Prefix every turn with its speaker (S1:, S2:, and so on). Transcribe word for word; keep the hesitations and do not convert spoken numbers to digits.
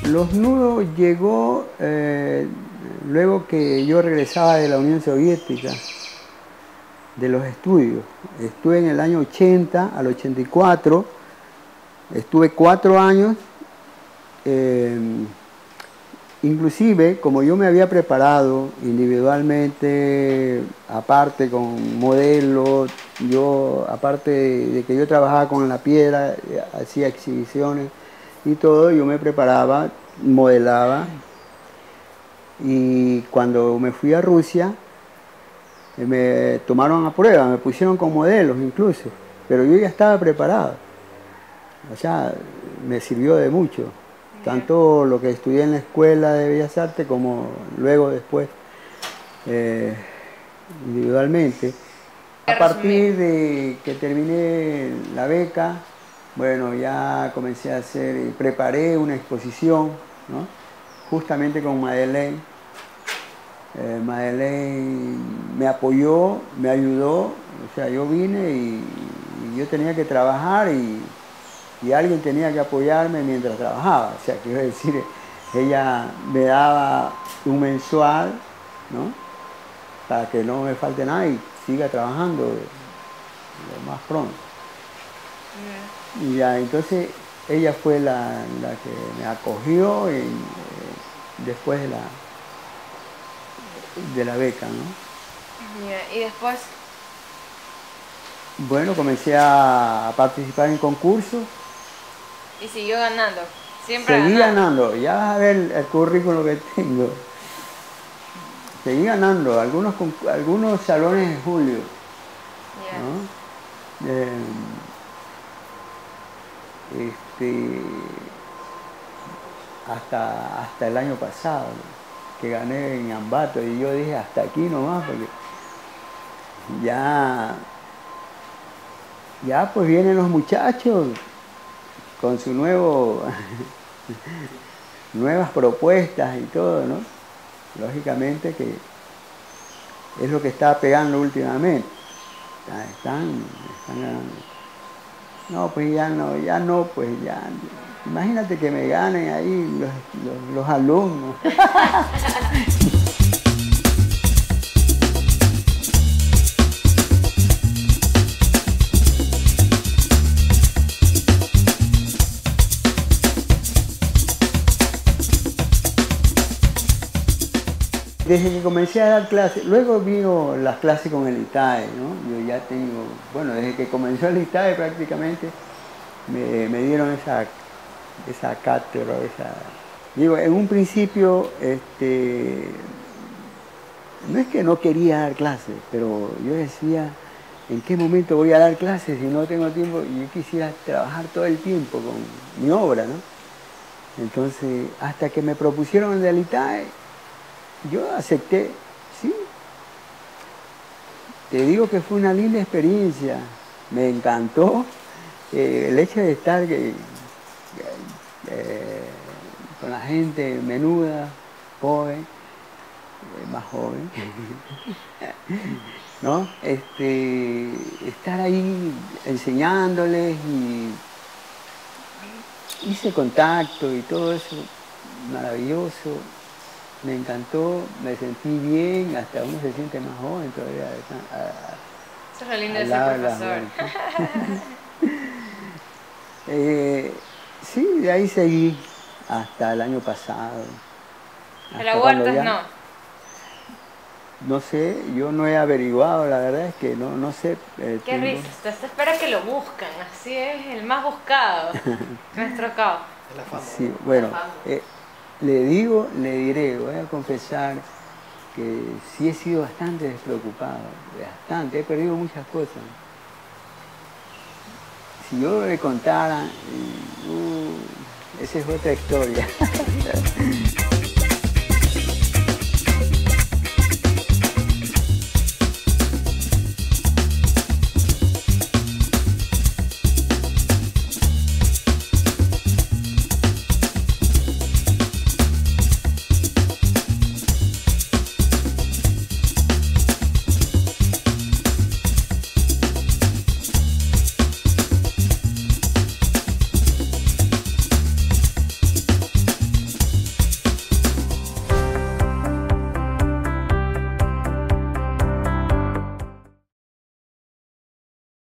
S1: Los nudos llegó eh, luego que yo regresaba de la Unión Soviética, de los estudios. Estuve en el año ochenta al ochenta y cuatro, estuve cuatro años, eh, inclusive como yo me había preparado individualmente, aparte con modelos, yo aparte de, de que yo trabajaba con la piedra, hacía exhibiciones y todo, yo me preparaba, modelaba, y cuando me fui a Rusia me tomaron a prueba, me pusieron con modelos incluso, pero yo ya estaba preparado, o sea, me sirvió de mucho, tanto lo que estudié en la Escuela de Bellas Artes como luego después eh, individualmente. A partir de que terminé la beca, bueno, ya comencé a hacer, preparé una exposición, ¿no? Justamente con Madeleine. Eh, Madeleine me apoyó, me ayudó, o sea, yo vine y, y yo tenía que trabajar y, y alguien tenía que apoyarme mientras trabajaba. O sea, quiero decir, ella me daba un mensual, ¿no? Para que no me falte nada y siga trabajando lo más pronto. Y ya, entonces ella fue la, la que me acogió en, eh, después de la, de la beca, ¿no?
S2: Yeah. ¿Y después?
S1: Bueno, comencé a participar en concursos.
S2: ¿Y siguió ganando? Siempre
S1: Seguí
S2: ganando.
S1: ganando, ya vas a ver el, el currículo que tengo. Seguí ganando, algunos, algunos salones de Julio,
S2: Yeah.
S1: ¿no? Eh, este, hasta, hasta el año pasado, que gané en Ambato, y yo dije hasta aquí nomás, porque ya, ya pues vienen los muchachos con su nuevo, nuevas propuestas y todo, ¿no? Lógicamente que es lo que está pegando últimamente. Están, están ganando. No, pues ya no, ya no, pues ya. Imagínate que me ganen ahí los, los, los alumnos. Desde que comencé a dar clases, luego vino las clases con el I T A E, ¿no? Yo ya tengo, bueno, desde que comenzó el I T A E prácticamente me, me dieron esa, esa cátedra, esa... Digo, en un principio, este, no es que no quería dar clases, pero yo decía, ¿en qué momento voy a dar clases si no tengo tiempo? Y yo quisiera trabajar todo el tiempo con mi obra, ¿no? Entonces, hasta que me propusieron el del I T A E, yo acepté, sí. Te digo que fue una linda experiencia, me encantó eh, el hecho de estar eh, eh, con la gente menuda, joven, eh, más joven, ¿no? Este, estar ahí enseñándoles y hice contacto y todo eso, maravilloso. Me encantó, me sentí bien, hasta uno se siente más joven todavía. A,
S2: Eso es lo lindo de ser profesor.
S1: eh, sí, de ahí seguí hasta el año pasado.
S2: Pero a Huertas
S1: ya,
S2: no.
S1: No sé, yo no he averiguado, la verdad es que no, no sé. Eh,
S2: Qué
S1: tengo...
S2: risa, usted se espera que lo buscan, así es, el más buscado. Nuestro cabo.
S1: Sí, bueno. Eh, Le digo, le diré, voy a confesar que sí he sido bastante despreocupado, bastante, he perdido muchas cosas. Si yo le contara, uh, esa es otra historia.